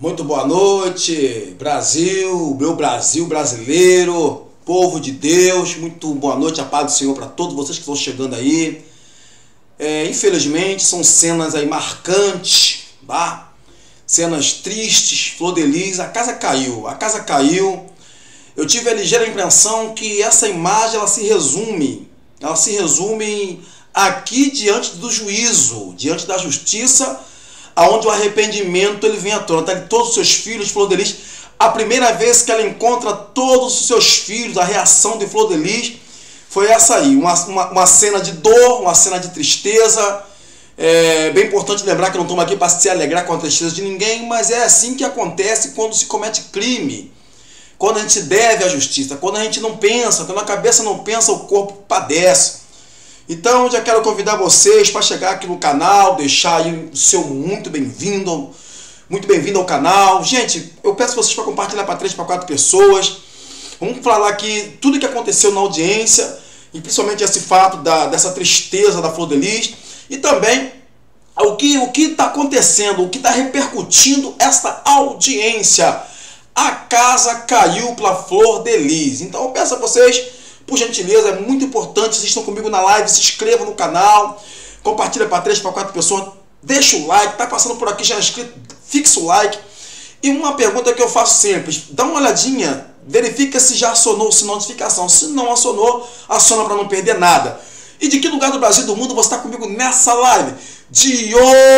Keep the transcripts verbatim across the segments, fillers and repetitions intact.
Muito boa noite, Brasil, meu Brasil brasileiro, povo de Deus, muito boa noite, a paz do Senhor para todos vocês que estão chegando aí. É, infelizmente são cenas aí marcantes, tá? Cenas tristes, Flor de Lis, a casa caiu, a casa caiu. Eu tive a ligeira impressão que essa imagem ela se resume, ela se resume aqui diante do juízo, diante da justiça, aonde o arrependimento ele vem à tona. Tá, todos os seus filhos, Flor de Lis, a primeira vez que ela encontra todos os seus filhos, a reação de Flor de Lis foi essa aí, uma, uma, uma cena de dor, uma cena de tristeza. É bem importante lembrar que eu não estamos aqui para se alegrar com a tristeza de ninguém, mas é assim que acontece quando se comete crime, quando a gente deve à justiça, quando a gente não pensa, quando a cabeça não pensa, o corpo padece. Então, já quero convidar vocês para chegar aqui no canal, deixar aí o seu muito bem-vindo, muito bem-vindo ao canal. Gente, eu peço vocês para compartilhar para três, para quatro pessoas. Vamos falar aqui tudo que aconteceu na audiência, e principalmente esse fato da, dessa tristeza da Flor de Lis, e também o que o que está acontecendo, o que está repercutindo esta audiência. A casa caiu pela Flor de Lis. Então eu peço a vocês, por gentileza, é muito importante, vocês estão comigo na live, se inscrevam no canal, compartilha para três, para quatro pessoas, deixa o like, tá passando por aqui já é inscrito, fixa o like. E uma pergunta que eu faço sempre, dá uma olhadinha, verifica se já acionou o sinal de notificação. Se não acionou, aciona para não perder nada. E de que lugar do Brasil e do mundo você está comigo nessa live? De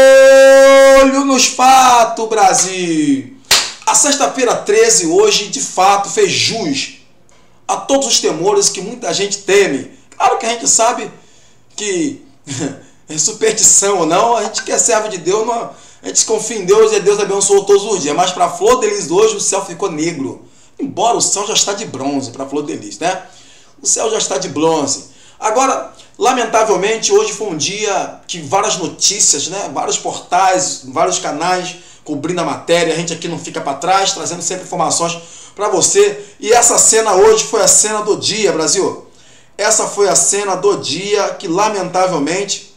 olho nos fatos, Brasil! A sexta-feira treze hoje, de fato, fez jus a todos os temores que muita gente teme. Claro que a gente sabe que é superstição ou não, a gente que é servo de Deus, não, a gente confia em Deus e Deus abençoou todos os dias. Mas para a Flor de Lis hoje o céu ficou negro. Embora o céu já está de bronze para a Flor de Lis, né? O céu já está de bronze. Agora, lamentavelmente, hoje foi um dia que várias notícias, né? Vários portais, vários canais cobrindo a matéria. A gente aqui não fica para trás, trazendo sempre informações para você. E essa cena hoje foi a cena do dia, Brasil. Essa foi a cena do dia que lamentavelmente,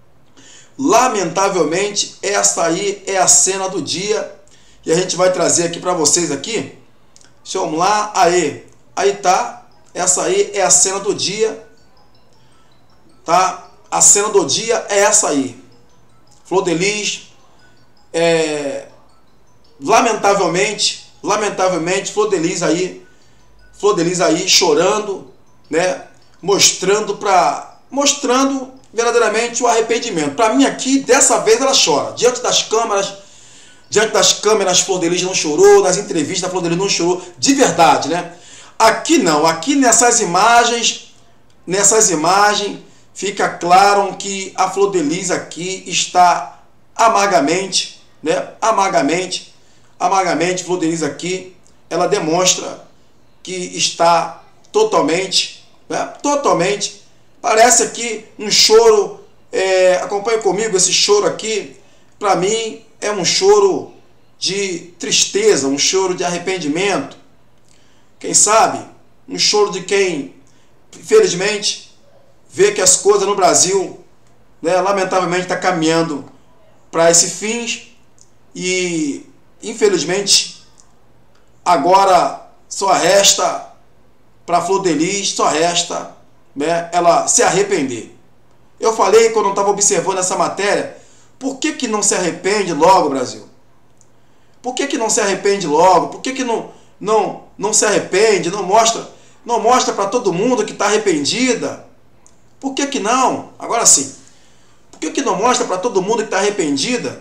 lamentavelmente, essa aí é a cena do dia. E a gente vai trazer aqui para vocês aqui. Deixa eu, vamos lá. Aí, aí tá. Essa aí é a cena do dia. Tá? A cena do dia é essa aí. Flor de Lis, é, lamentavelmente, lamentavelmente, Flor de Lis aí, Flor de Lis aí chorando, né? Mostrando para, mostrando verdadeiramente o arrependimento. Para mim aqui, dessa vez ela chora. Diante das câmeras, diante das câmeras, Flor de Lis não chorou, nas entrevistas, Flor de Lis não chorou, de verdade, né? Aqui não, aqui nessas imagens, nessas imagens, fica claro que a Flor de Lis aqui está amargamente, né? Amargamente, amargamente, Flor de Lis aqui, ela demonstra que está totalmente, né? Totalmente, parece aqui um choro, é, acompanhe comigo esse choro aqui, para mim é um choro de tristeza, um choro de arrependimento, quem sabe, um choro de quem, infelizmente, vê que as coisas no Brasil, né, lamentavelmente, está caminhando para esse fim e, infelizmente, agora só resta para a Flor de Lis, só resta, né, ela se arrepender. Eu falei quando eu estava observando essa matéria, por que que não se arrepende logo, Brasil? Por que que não se arrepende logo? Por que que não, não, não se arrepende, não mostra, não mostra para todo mundo que está arrependida? Por que que não? Agora sim. Por que que não mostra para todo mundo que está arrependida?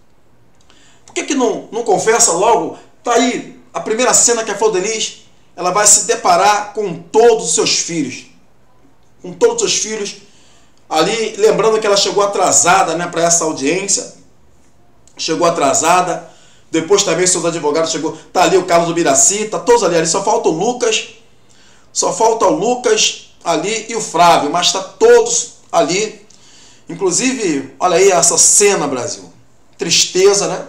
Por que que não, não confessa logo? Está aí a primeira cena que a Flor de Lis, ela vai se deparar com todos os seus filhos. Com todos os seus filhos. Ali, lembrando que ela chegou atrasada, né, para essa audiência. Chegou atrasada. Depois também seus advogados chegou. Está ali o Carlos do Biraci, está todos ali. ali. Só falta o Lucas. Só falta o Lucas ali e o Flávio, mas está todos ali. Inclusive, olha aí essa cena, Brasil. Tristeza, né?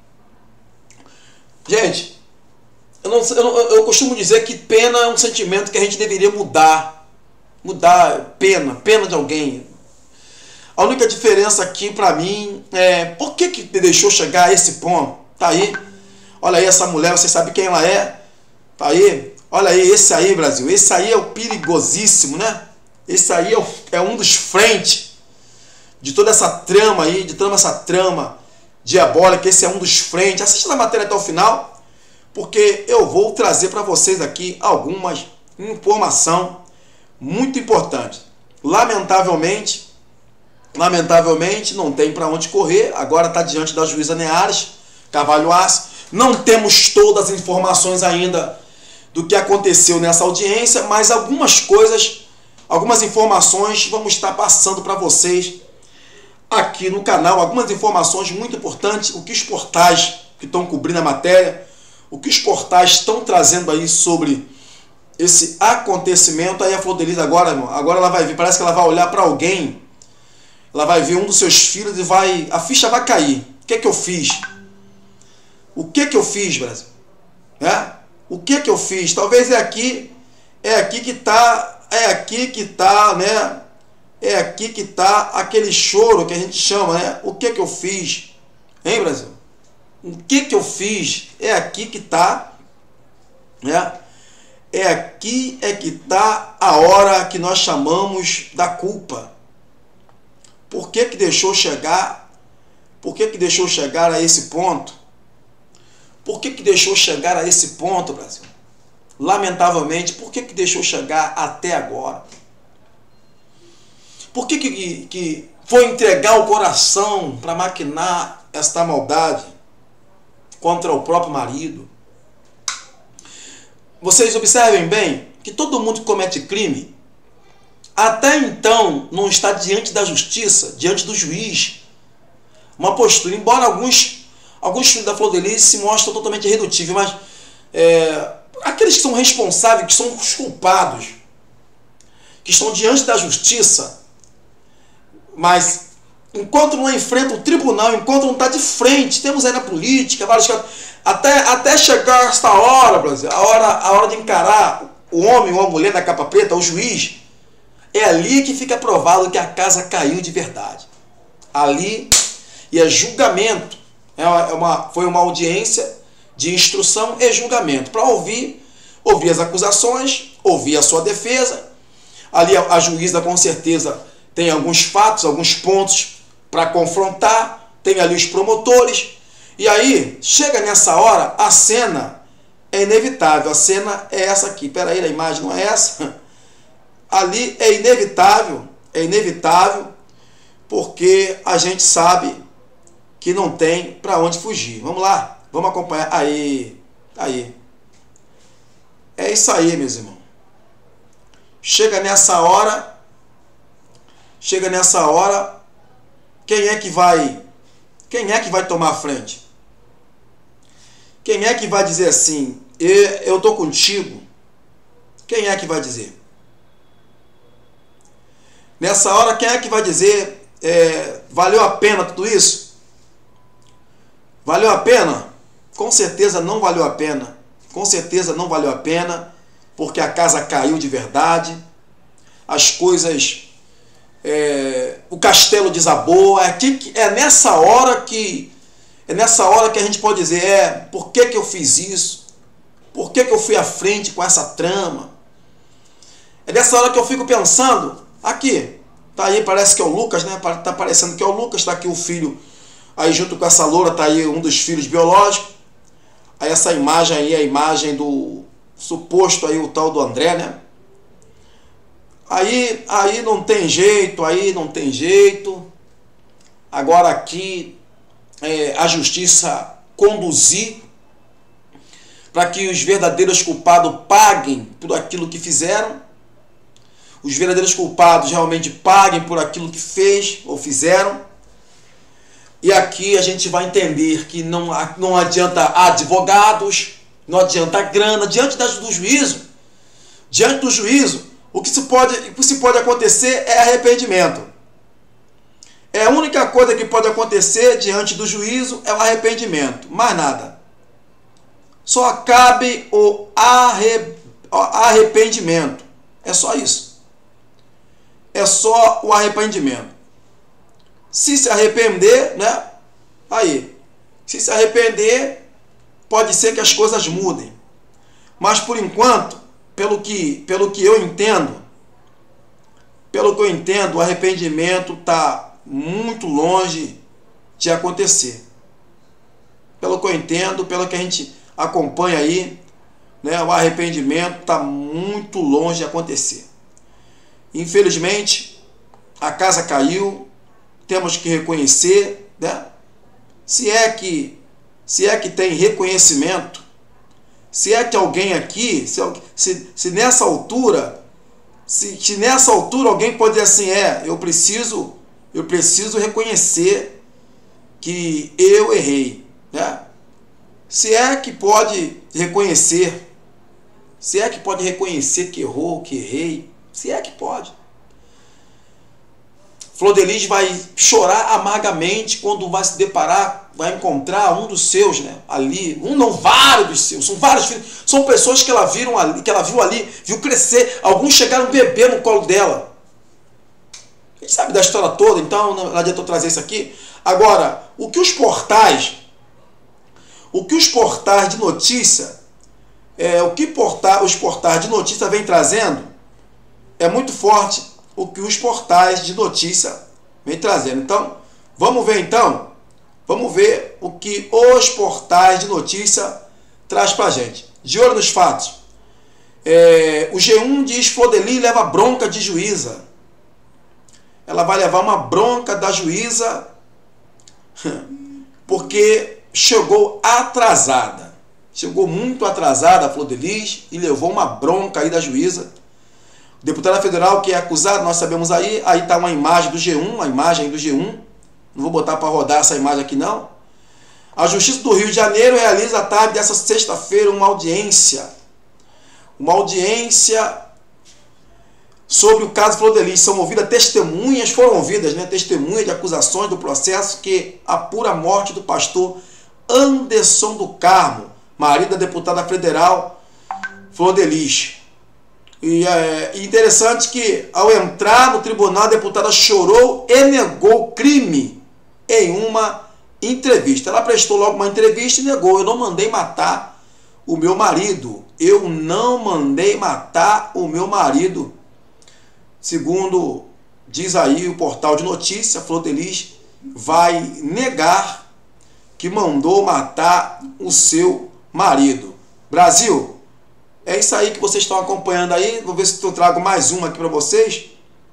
Gente, eu, não, eu, eu costumo dizer que pena é um sentimento que a gente deveria mudar. Mudar, pena, pena de alguém. A única diferença aqui para mim é por que que deixou chegar a esse ponto? Tá aí. Olha aí essa mulher, você sabe quem ela é? Tá aí. Olha aí, esse aí, Brasil. Esse aí é o perigosíssimo, né? Esse aí é, o, é um dos frentes de toda essa trama aí, de toda essa trama diabólica. Esse é um dos frentes. Assista a matéria até o final, porque eu vou trazer para vocês aqui algumas informações muito importantes. Lamentavelmente, lamentavelmente, não tem para onde correr. Agora está diante da juíza Neares Carvalho Arce. Não temos todas as informações ainda do que aconteceu nessa audiência, mas algumas coisas, algumas informações vamos estar passando para vocês aqui no canal. Algumas informações muito importantes, o que os portais que estão cobrindo a matéria, o que os portais estão trazendo aí sobre esse acontecimento. Aí a Flor de Lis agora, irmão, agora ela vai vir, parece que ela vai olhar para alguém, ela vai ver um dos seus filhos e vai, a ficha vai cair. O que é que eu fiz? O que é que eu fiz, Brasil? É? O que é que eu fiz? Talvez é aqui, é aqui que tá, é aqui que tá, né? É aqui que tá aquele choro que a gente chama, né? O que é que eu fiz? Hein, Brasil? O que é que eu fiz? É aqui que tá, né? É aqui é que tá a hora que nós chamamos da culpa. Por que que deixou chegar? Por que que deixou chegar a esse ponto? Por que que deixou chegar a esse ponto, Brasil? Lamentavelmente, por que que deixou chegar até agora? Por que que, que foi entregar o coração para maquinar esta maldade contra o próprio marido? Vocês observem bem que todo mundo que comete crime, até então, não está diante da justiça, diante do juiz. Uma postura, embora alguns... Alguns filhos da Flor de Lis se mostram totalmente irredutíveis, mas é, aqueles que são responsáveis, que são os culpados, que estão diante da justiça, mas enquanto não enfrenta o tribunal, enquanto não está de frente, temos aí na política, vários casos, até, até chegar esta hora, Brasil, a hora, a hora de encarar o homem ou a mulher da capa preta, o juiz, é ali que fica provado que a casa caiu de verdade. Ali, e é julgamento. É uma, foi uma audiência de instrução e julgamento para ouvir, ouvir as acusações, ouvir a sua defesa. Ali a, a juíza com certeza tem alguns fatos, alguns pontos para confrontar, tem ali os promotores. E aí, chega nessa hora, a cena é inevitável. A cena é essa aqui. Espera aí, a imagem não é essa? Ali é inevitável, é inevitável, porque a gente sabe que não tem para onde fugir. Vamos lá, vamos acompanhar. Aí, aí. É isso aí, meus irmãos. Chega nessa hora, chega nessa hora, quem é que vai, quem é que vai tomar a frente? Quem é que vai dizer assim, eu tô contigo? Quem é que vai dizer? Nessa hora, quem é que vai dizer, é, valeu a pena tudo isso? Valeu a pena? Com certeza não valeu a pena. Com certeza não valeu a pena, porque a casa caiu de verdade, as coisas, é, o castelo desabou. É, aqui, é nessa hora que é nessa hora que a gente pode dizer, é, por que que eu fiz isso? Por que que eu fui à frente com essa trama? É nessa hora que eu fico pensando, aqui, tá aí, parece que é o Lucas, né? Tá parecendo que é o Lucas, tá aqui o filho. Aí junto com essa loura está aí um dos filhos biológicos. Aí essa imagem aí é a imagem do suposto aí o tal do André, né? Aí, aí não tem jeito, aí não tem jeito. Agora aqui é, a justiça conduzir para que os verdadeiros culpados paguem por aquilo que fizeram. Os verdadeiros culpados realmente paguem por aquilo que fez ou fizeram. E aqui a gente vai entender que não, não adianta advogados, não adianta grana, diante do juízo, diante do juízo, o que se pode, o que se pode acontecer é arrependimento. É a única coisa que pode acontecer diante do juízo é o arrependimento, mais nada. Só cabe o arrependimento, é só isso. É só o arrependimento. Se se arrepender, né? Aí, se se arrepender, pode ser que as coisas mudem. Mas por enquanto, pelo que, pelo que eu entendo, pelo que eu entendo, o arrependimento está muito longe de acontecer. Pelo que eu entendo, pelo que a gente acompanha aí, né, o arrependimento está muito longe de acontecer. Infelizmente, a casa caiu, temos que reconhecer, né? Se é que, se é que tem reconhecimento, se é que alguém aqui, se, se, se nessa altura, se, se nessa altura alguém pode dizer assim, é, eu preciso, eu preciso reconhecer que eu errei, né? Se é que pode reconhecer, se é que pode reconhecer que errou, que errei, se é que pode. Flor de Lis vai chorar amargamente quando vai se deparar, vai encontrar um dos seus, né, ali, um não, vários dos seus, são vários filhos, são pessoas que ela, viram ali, que ela viu ali, viu crescer, alguns chegaram a beber no colo dela. A gente sabe da história toda, então não adianta eu trazer isso aqui. Agora, o que os portais, o que os portais de notícia, é, o que porta, os portais de notícia vêm trazendo, é muito forte o que os portais de notícia vêm trazendo. Então, vamos ver então, vamos ver o que os portais de notícia traz pra gente. De olho nos fatos. É, o G um diz: Flor de Lis leva bronca de juíza. Ela vai levar uma bronca da juíza porque chegou atrasada. Chegou muito atrasada a Flor de Lis e levou uma bronca aí da juíza. Deputada federal que é acusada, nós sabemos aí, aí está uma imagem do G um, a imagem do G um, não vou botar para rodar essa imagem aqui não. A Justiça do Rio de Janeiro realiza à tarde dessa sexta-feira uma audiência, uma audiência sobre o caso Flor de Lis. São ouvidas testemunhas, foram ouvidas, né, testemunhas de acusações do processo que apura a morte do pastor Anderson do Carmo, marido da deputada federal Flor de Lis. E é interessante que, ao entrar no tribunal, a deputada chorou e negou o crime em uma entrevista. Ela prestou logo uma entrevista e negou: eu não mandei matar o meu marido. Eu não mandei matar o meu marido. Segundo diz aí o portal de notícia, Flor de Lis vai negar que mandou matar o seu marido. Brasil, é isso aí que vocês estão acompanhando aí. Vou ver se eu trago mais uma aqui para vocês.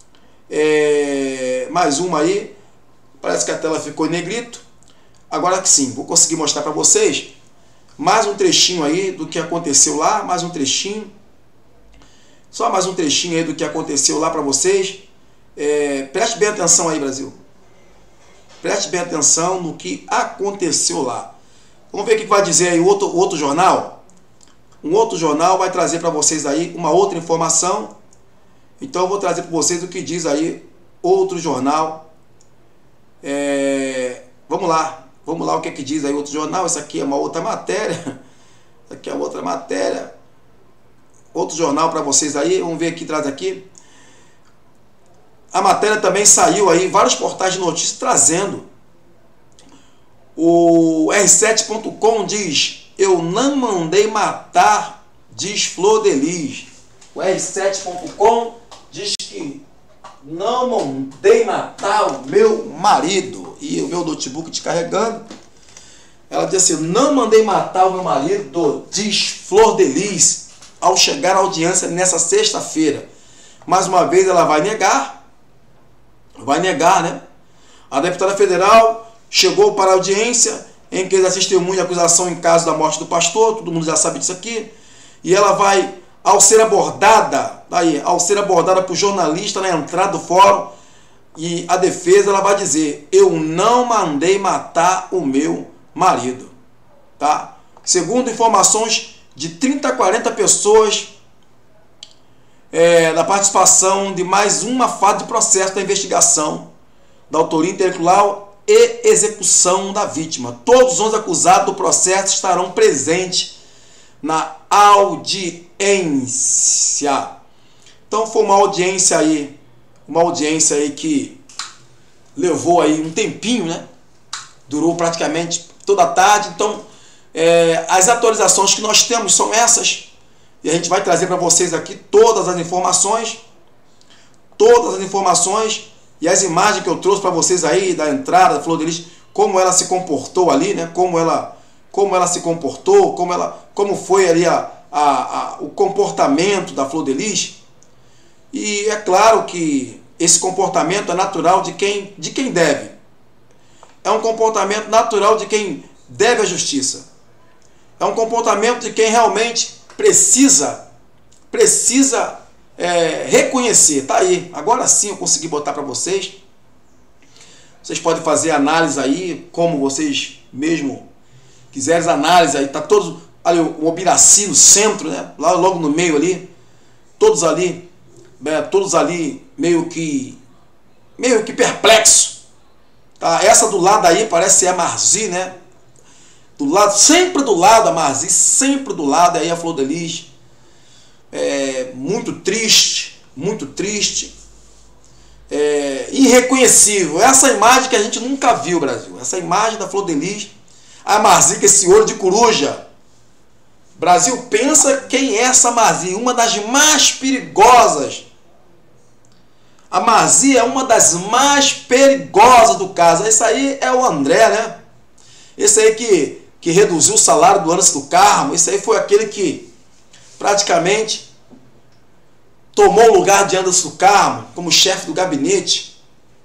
É, mais uma aí. Parece que a tela ficou em negrito. Agora que sim, vou conseguir mostrar para vocês mais um trechinho aí do que aconteceu lá. Mais um trechinho. Só mais um trechinho aí do que aconteceu lá para vocês. É, preste bem atenção aí, Brasil. Preste bem atenção no que aconteceu lá. Vamos ver o que vai dizer aí o outro, outro jornal. Um outro jornal vai trazer para vocês aí uma outra informação. Então eu vou trazer para vocês o que diz aí outro jornal. É, vamos lá, vamos lá o que, é que diz aí outro jornal. Essa aqui é uma outra matéria. Essa aqui é outra matéria. Outro jornal para vocês aí. Vamos ver aqui atrás aqui. A matéria também saiu aí, vários portais de notícias trazendo. O R sete ponto com diz: eu não mandei matar, diz Flor de Lis. O R sete ponto com diz que não mandei matar o meu marido. E o meu notebook descarregando. Ela diz assim: não mandei matar o meu marido, diz Flor de Lis, ao chegar à audiência nessa sexta-feira. Mais uma vez ela vai negar. Vai negar, né? A deputada federal chegou para a audiência em que as testemunhas de acusação em caso da morte do pastor, todo mundo já sabe disso aqui, e ela vai, ao ser abordada, aí, ao ser abordada por jornalista na entrada do fórum, e a defesa ela vai dizer: eu não mandei matar o meu marido, tá? Segundo informações de trinta a quarenta pessoas, é, da participação de mais uma fase de processo da investigação da autoria intelectual e execução da vítima. Todos os acusados do processo estarão presentes na audiência. Então foi uma audiência aí, uma audiência aí que levou aí um tempinho, né? Durou praticamente toda a tarde. Então É, as atualizações que nós temos são essas. E a gente vai trazer para vocês aqui todas as informações. Todas as informações e as imagens que eu trouxe para vocês aí da entrada da Flor de Lis, como ela se comportou ali, né? Como ela, como ela se comportou, como, ela, como foi ali a, a, a, o comportamento da Flor de Lis. E é claro que esse comportamento é natural de quem, de quem deve. É um comportamento natural de quem deve a justiça. É um comportamento de quem realmente precisa, precisa é, reconhecer. Tá aí, agora sim eu consegui botar para vocês. Vocês podem fazer análise aí, como vocês mesmo quiserem análise aí. Tá todos ali, o Obiraci no centro, né? Lá logo no meio ali, todos ali, né? Todos ali meio que, meio que perplexo. Tá? Essa do lado aí parece ser a Marzi, né? Do lado, sempre do lado a Marzi, sempre do lado aí a Flor de Lis. É, muito triste, muito triste. É, irreconhecível. Essa imagem que a gente nunca viu, Brasil. Essa imagem da Flor de Lis, a Marzi com esse olho de coruja. Brasil, pensa quem é essa Marzi, uma das mais perigosas. A Marzi é uma das mais perigosas do caso. Esse aí é o André, né? Esse aí que, que reduziu o salário do Anderson do Carmo. Esse aí foi aquele que praticamente tomou o lugar de Anderson do Carmo como chefe do gabinete.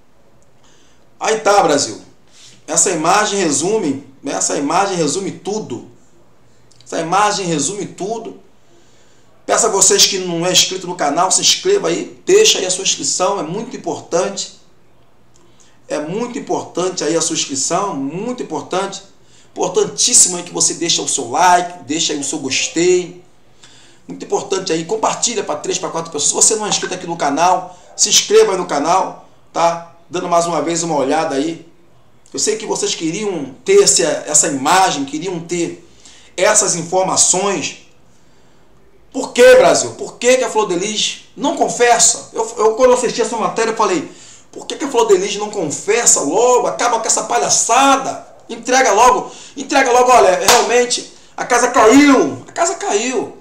Aí tá, Brasil. Essa imagem resume, né? Essa imagem resume tudo. Essa imagem resume tudo. Peço a vocês que não é inscrito no canal, se inscreva aí, deixa aí a sua inscrição, é muito importante. É muito importante aí a sua inscrição, muito importante. Importantíssimo aí que você deixe o seu like, deixa aí o seu gostei. Muito importante aí, compartilha para três, para quatro pessoas. Se você não é inscrito aqui no canal, se inscreva aí no canal, tá? Dando mais uma vez uma olhada aí. Eu sei que vocês queriam ter essa, essa imagem, queriam ter essas informações. Por que, Brasil? Por que, que a Flor de Lis não confessa? Eu, eu quando eu assisti essa matéria, eu falei, por que, que a Flor de Lis não confessa logo? Acaba com essa palhaçada. Entrega logo, entrega logo, olha, realmente, a casa caiu. A casa caiu.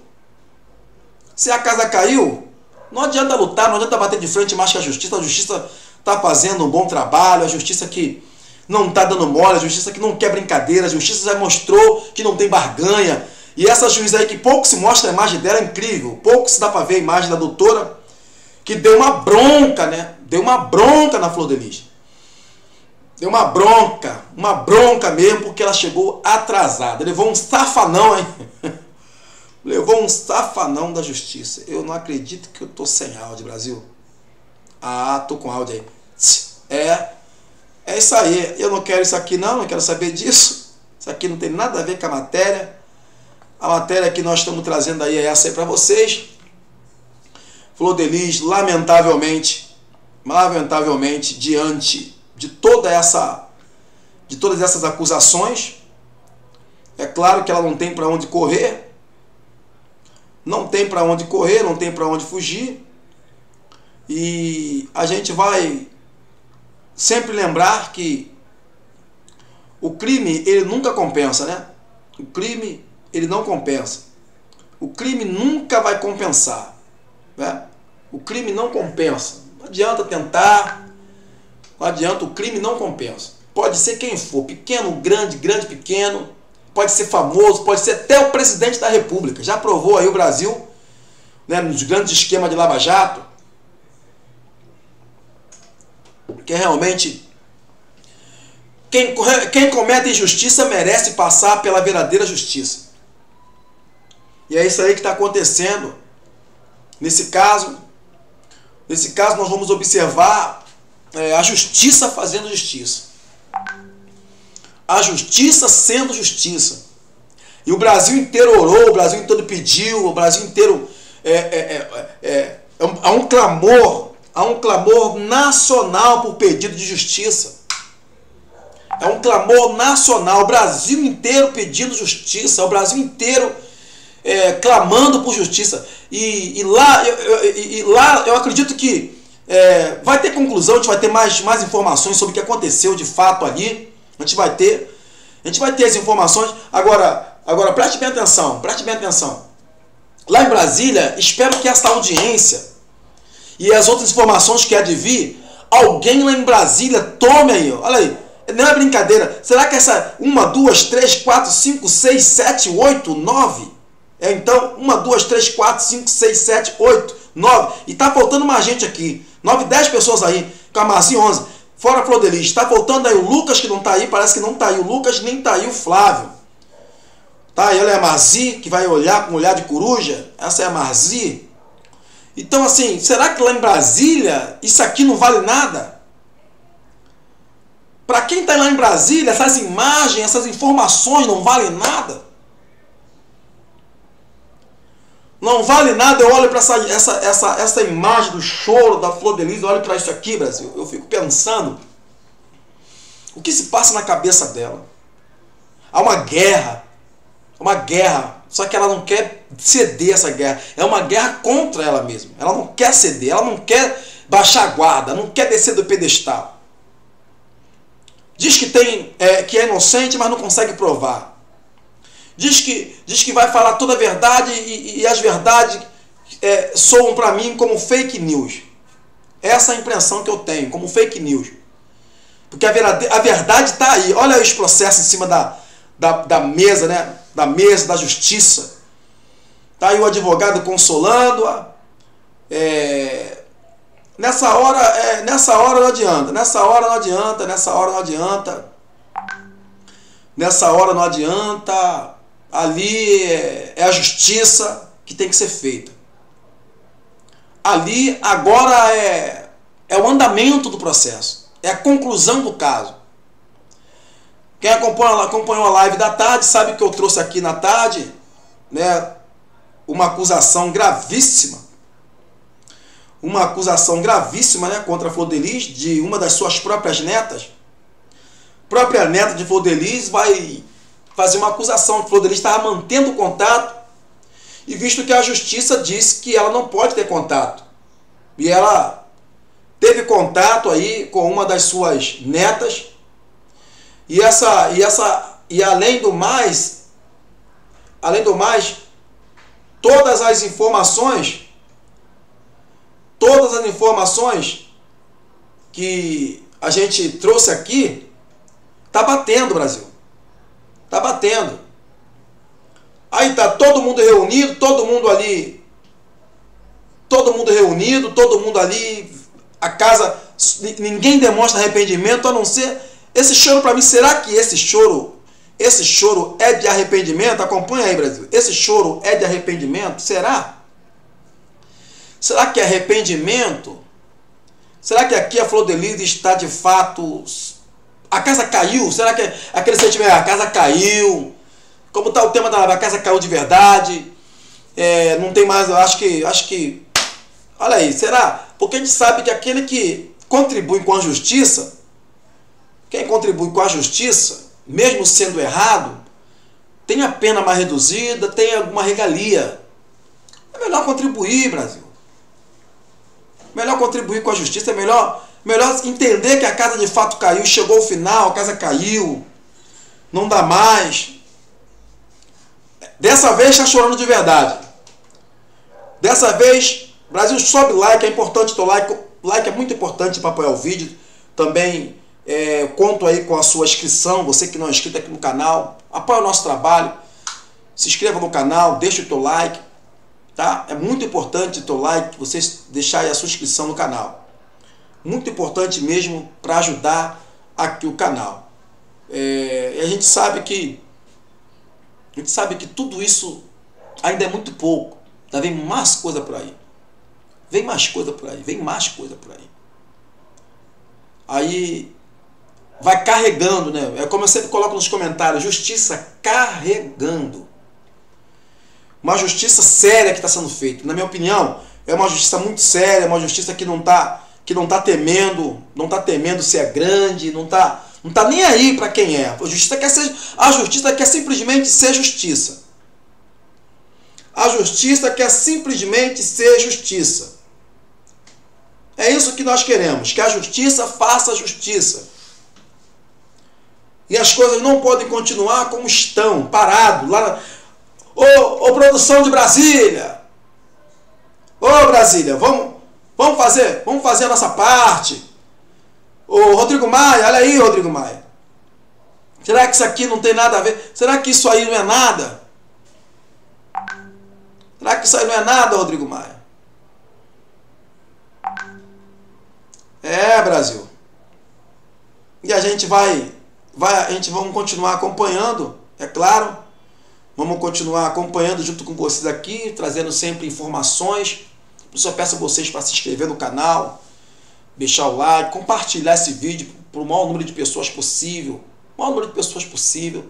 Se a casa caiu, não adianta lutar, não adianta bater de frente mais que a justiça. A justiça está fazendo um bom trabalho, a justiça que não está dando mole, a justiça que não quer brincadeira, a justiça já mostrou que não tem barganha. E essa juíza aí que pouco se mostra a imagem dela é incrível, pouco se dá para ver a imagem da doutora, que deu uma bronca, né? Deu uma bronca na Flor de Lis. Deu uma bronca, uma bronca mesmo, porque ela chegou atrasada. Levou um safanão, hein? Levou um safanão da justiça. Eu não acredito que eu tô sem áudio, Brasil. Ah, tô com áudio aí. É, é isso aí. Eu não quero isso aqui não, não quero saber disso. Isso aqui não tem nada a ver com a matéria. A matéria que nós estamos trazendo aí é essa aí para vocês. Flor de Lis, lamentavelmente, lamentavelmente, diante de toda essa, de todas essas acusações, é claro que ela não tem para onde correr, não tem para onde correr, não tem para onde fugir, e a gente vai sempre lembrar que o crime, ele nunca compensa, né? O crime, ele não compensa. O crime nunca vai compensar, né? O crime não compensa. Não adianta tentar, não adianta, o crime não compensa. Pode ser quem for, pequeno, grande, grande, pequeno, pode ser famoso, pode ser até o presidente da República. Já provou aí o Brasil, né, nos grandes esquemas de Lava Jato, que realmente quem, quem comete injustiça merece passar pela verdadeira justiça. E é isso aí que está acontecendo. Nesse caso, nesse caso nós vamos observar é, a justiça fazendo justiça. A justiça sendo justiça. E o Brasil inteiro orou, o Brasil inteiro pediu, o Brasil inteiro é, é, é, é, há um clamor, há um clamor nacional por pedido de justiça. É um clamor nacional, o Brasil inteiro pedindo justiça, o Brasil inteiro é, clamando por justiça. E, e, lá, eu, eu, e lá eu acredito que é, vai ter conclusão, a gente vai ter mais, mais informações sobre o que aconteceu de fato ali. A gente vai ter, a gente vai ter as informações. Agora, Agora, preste bem atenção, preste bem atenção. Lá em Brasília, espero que essa audiência e as outras informações que há de vir, alguém lá em Brasília tome aí, olha aí, não é brincadeira. Será que essa uma, duas, três, quatro, cinco, seis, sete, oito, nove? É então, uma, duas, três, quatro, cinco, seis, sete, oito, nove. E tá faltando uma gente aqui. nove, dez pessoas aí. Camarci, onze. Fora a Flor de Lis. Tá faltando aí o Lucas, que não tá aí. Parece que não tá aí o Lucas, nem tá aí o Flávio. Tá aí, olha a Marzi, que vai olhar com um olhar de coruja. Essa é a Marzi. Então, assim, será que lá em Brasília isso aqui não vale nada? Para quem está lá em Brasília, essas imagens, essas informações não valem nada? Não vale nada. Eu olho para essa, essa, essa, essa imagem do choro da Flor de Lis, eu olho para isso aqui, Brasil, eu fico pensando o que se passa na cabeça dela. Há uma guerra, uma guerra, só que ela não quer ceder essa guerra. É uma guerra contra ela mesma. Ela não quer ceder, ela não quer baixar a guarda, não quer descer do pedestal. Diz que, tem, é, que é inocente, mas não consegue provar. Diz que, diz que vai falar toda a verdade e, e as verdades é, soam para mim como fake news. Essa é a impressão que eu tenho, como fake news. Porque a verdade a verdade está aí. Olha aí os processos em cima da, da, da mesa, né? Da mesa, da justiça. Está aí o advogado consolando-a. É... Nessa hora, é, nessa hora não adianta, nessa hora não adianta, nessa hora não adianta, nessa hora não adianta, ali é, é a justiça que tem que ser feita. Ali agora é, é o andamento do processo, é a conclusão do caso. Quem acompanha, acompanhou a live da tarde sabe que eu trouxe aqui na tarde, né, uma acusação gravíssima, uma acusação gravíssima, né, contra a Flor de Lis, de uma das suas próprias netas. A própria neta de Flor de Lis vai fazer uma acusação que Flor de Lis estava mantendo contato, e visto que a justiça disse que ela não pode ter contato. E ela teve contato aí com uma das suas netas, e essa e essa e além do mais, além do mais, todas as informações Todas as informações que a gente trouxe aqui, tá batendo, Brasil. Tá batendo. Aí tá todo mundo reunido, todo mundo ali, todo mundo reunido, todo mundo ali, a casa, ninguém demonstra arrependimento, a não ser esse choro. Para mim, será que esse choro, esse choro é de arrependimento? Acompanha aí, Brasil. Esse choro é de arrependimento? Será? Será que é arrependimento? Será que aqui a Flor de Lis está de fato... A casa caiu? Será que é aquele sentimento, a casa caiu? Como está o tema da live, a casa caiu de verdade? É, não tem mais, eu acho que... acho que olha aí, será? Porque a gente sabe que aquele que contribui com a justiça, quem contribui com a justiça, mesmo sendo errado, tem a pena mais reduzida, tem alguma regalia. É melhor contribuir, Brasil. Melhor contribuir com a justiça, é melhor, melhor entender que a casa de fato caiu, chegou ao final, a casa caiu, não dá mais. Dessa vez está chorando de verdade. Dessa vez, Brasil, sobe like, é importante teu like, like é muito importante para apoiar o vídeo. Também é, conto aí com a sua inscrição, você que não é inscrito aqui no canal, apoia o nosso trabalho, se inscreva no canal, deixa o teu like. Tá? É muito importante o teu like, você deixar aí a sua inscrição no canal. Muito importante mesmo para ajudar aqui o canal. É, a gente sabe que a gente sabe que tudo isso ainda é muito pouco. Tá? Vem mais coisa por aí. Vem mais coisa por aí. Vem mais coisa por aí. Aí vai carregando, né? É como eu sempre coloco nos comentários, justiça carregando. Uma justiça séria que está sendo feita. Na minha opinião, é uma justiça muito séria, uma justiça que não está que não tá temendo, não está temendo se é grande, não está não tá nem aí para quem é. A justiça quer ser, a justiça quer simplesmente ser justiça. A justiça quer simplesmente ser justiça. É isso que nós queremos, que a justiça faça justiça. E as coisas não podem continuar como estão, parado lá na... Ô, ô produção de Brasília! Ô Brasília, vamos, vamos fazer, vamos fazer a nossa parte. Ô Rodrigo Maia, olha aí, Rodrigo Maia. Será que isso aqui não tem nada a ver? Será que isso aí não é nada? Será que isso aí não é nada, Rodrigo Maia? É, Brasil. E a gente vai, vai, a gente vamos continuar acompanhando, é claro. Vamos continuar acompanhando junto com vocês aqui, trazendo sempre informações. Eu só peço a vocês para se inscrever no canal, deixar o like, compartilhar esse vídeo para o maior número de pessoas possível. O maior número de pessoas possível.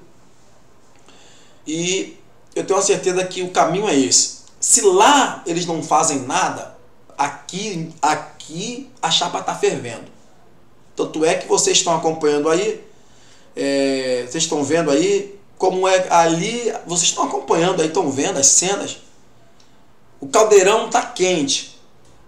E eu tenho a certeza que o caminho é esse. Se lá eles não fazem nada, aqui, aqui a chapa está fervendo. Tanto é que vocês estão acompanhando aí, é, vocês estão vendo aí, como é ali, vocês estão acompanhando aí, estão vendo as cenas. O caldeirão está quente.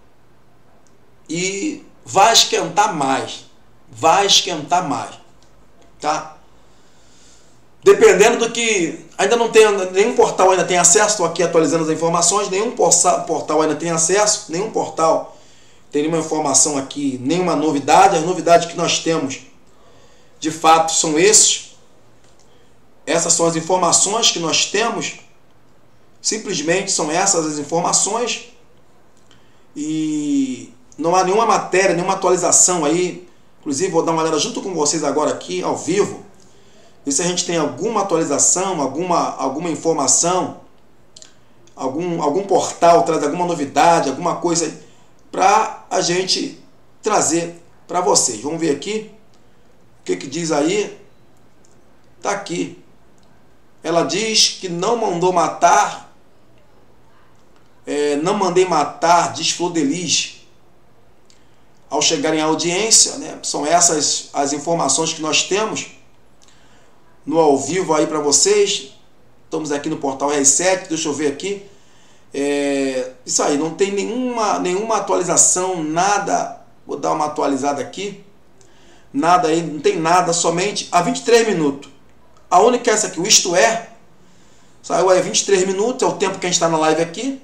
E vai esquentar mais. Vai esquentar mais. Tá? Dependendo do que... Ainda não tem... Nenhum portal ainda tem acesso. Estou aqui atualizando as informações. Nenhum portal ainda tem acesso. Nenhum portal tem nenhuma informação aqui. Nenhuma novidade. As novidades que nós temos, de fato, são esses. Essas são as informações que nós temos. Simplesmente são essas as informações. E não há nenhuma matéria, nenhuma atualização aí. Inclusive vou dar uma olhada junto com vocês agora aqui, ao vivo. Ver se a gente tem alguma atualização, alguma, alguma informação. Algum, algum portal traz alguma novidade, alguma coisa para a gente trazer para vocês. Vamos ver aqui. O que que diz aí? Tá aqui. Ela diz que não mandou matar, é, não mandei matar, diz Flor de Lis. Ao chegarem à audiência, né, são essas as informações que nós temos no ao vivo aí para vocês. Estamos aqui no portal R sete, deixa eu ver aqui. É, isso aí, não tem nenhuma, nenhuma atualização, nada. Vou dar uma atualizada aqui. Nada aí, não tem nada, somente há vinte e três minutos. A única é essa aqui, o Isto É, saiu aí vinte e três minutos, é o tempo que a gente está na live aqui.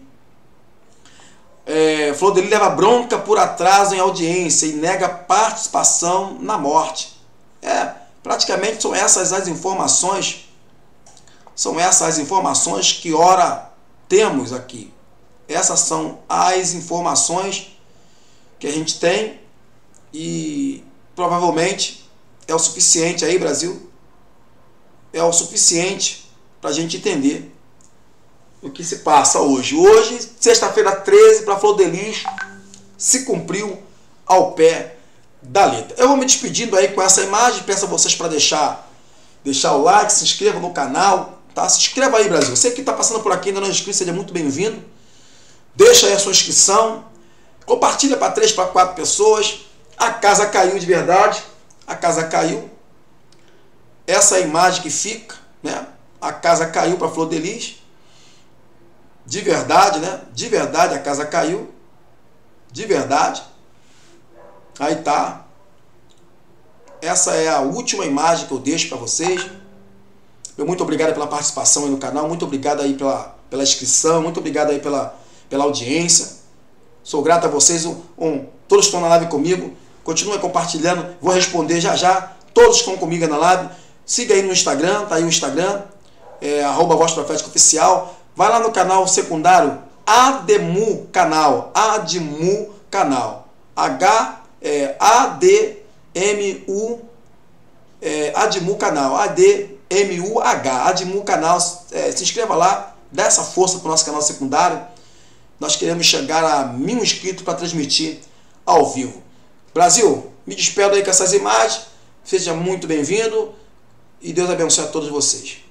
É, Flor de Lis leva bronca por atraso em audiência e nega participação na morte. É, praticamente são essas as informações, são essas as informações que ora temos aqui. Essas são as informações que a gente tem e provavelmente é o suficiente aí, Brasil. É o suficiente para a gente entender o que se passa hoje. Hoje, sexta-feira treze, para Flor de Lis, se cumpriu ao pé da letra. Eu vou me despedindo aí com essa imagem. Peço a vocês para deixar, deixar o like, se inscreva no canal. Tá? Se inscreva aí, Brasil. Você que está passando por aqui ainda não é inscrito, seja muito bem-vindo. Deixa aí a sua inscrição. Compartilha para três, para quatro pessoas. A casa caiu de verdade. A casa caiu. Essa é a imagem que fica, né? A casa caiu para Flor de Lis. De verdade, né? De verdade a casa caiu. De verdade. Aí tá. Essa é a última imagem que eu deixo para vocês. Eu muito obrigado pela participação aí no canal. Muito obrigado aí pela, pela inscrição. Muito obrigado aí pela, pela audiência. Sou grato a vocês. Um, um, todos que estão na live comigo. Continue compartilhando. Vou responder já já. Todos que estão comigo aí na live. Siga aí no Instagram, tá aí o Instagram, é, arroba Voz Profética Oficial. Vai lá no canal secundário, Ademu Canal, Ademu Canal, H, é, A D M U, é, Ademu Canal, A D M U H, Ademu Canal. É, se inscreva lá, dá essa força para o nosso canal secundário. Nós queremos chegar a mil inscritos para transmitir ao vivo. Brasil, me despedo aí com essas imagens. Seja muito bem-vindo. E Deus abençoe a todos vocês.